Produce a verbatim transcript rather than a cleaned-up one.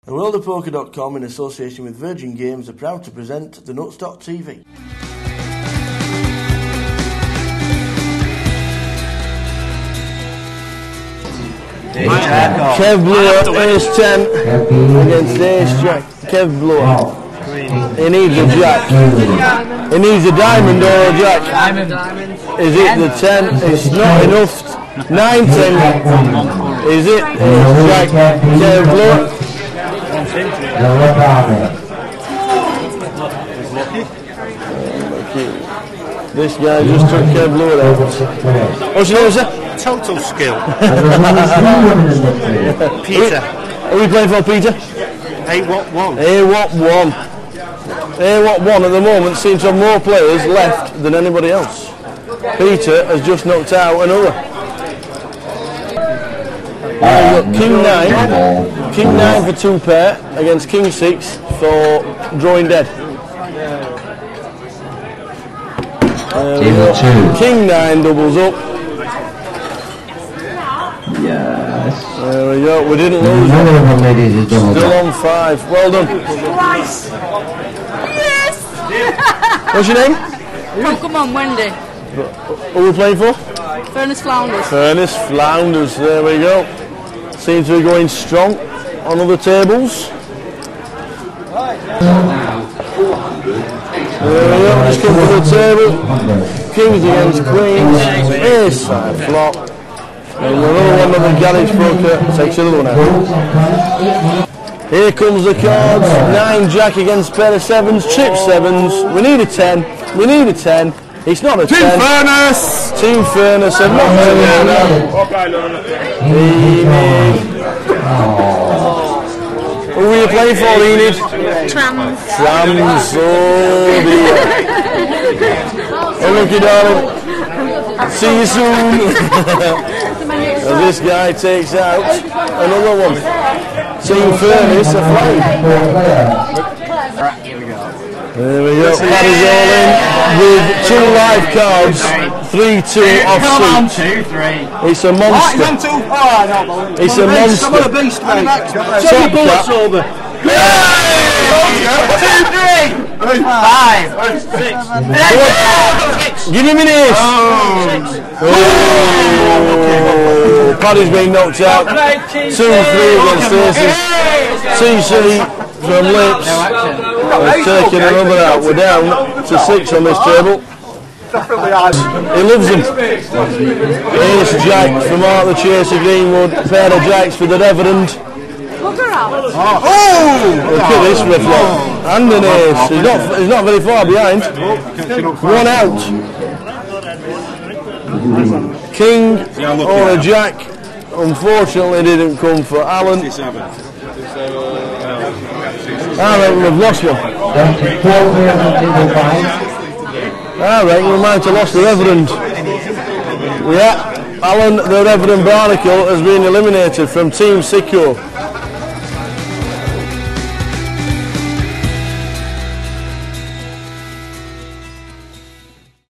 The world of poker dot com, in association with Virgin Games, are proud to present the Nutstock T V. Kev Blower, ace ten against ace jack. Kev Blower. He needs a jack. He needs a diamond or a jack. Is it the ten? It's not enough. nine ten. Is it? Ace jack. Kev Blower. This guy just took Kev Blower out. What's your name, sir? Total skill. Peter. Are we playing for Peter? A W O P one. A W O P one. A W O P one at the moment seems to have more players left than anybody else. Peter has just knocked out another. Now we've got King nine. King nine for two pair against King six for drawing dead. Uh, King nine doubles up. Yes. There we go. We didn't lose. Another one, ladies, is double. Still on five. Well done. Twice. Yes. What's your name? Oh, come on, Wendy. Who are we playing for? Furnace Flounders. Furnace Flounders. There we go. Seems to be going strong on other tables. There we go. Just come to the table. Kings against Queens. Ace side flop. And another one of the garage broker takes another one out. Here comes the cards. Nine jack against pair of sevens. Chip sevens. We need a ten. We need a ten. It's not a Team ten. Furnace! Team Furnace have not Enid. Who are you playing for, Enid? Trans. Transobia. Oh, look, darling. See you soon. As this guy takes out another one. Team Furnace are flying. There we go. Paddy's all in with two live cards, three two off suit. It's a monster. It's a monster. I'm on a beast, mate. Top cap. over. Two, three, five, six. Give him an ace. Oh, Paddy's been knocked out. Two three against aces. T C from Lips. We're taking another out. We're down to six on this table. He loves them. Ace Jack from Arthur Chaser Greenwood. Pair of jacks for the Reverend. Oh! Look at this reflect. And an ace. He's not, he's not very far behind. One out. King or a jack. Unfortunately didn't come for Alan. I reckon we've lost one. I reckon we might have lost the Reverend. Yeah, Alan the Reverend Barnacle has been eliminated from Team Sicko.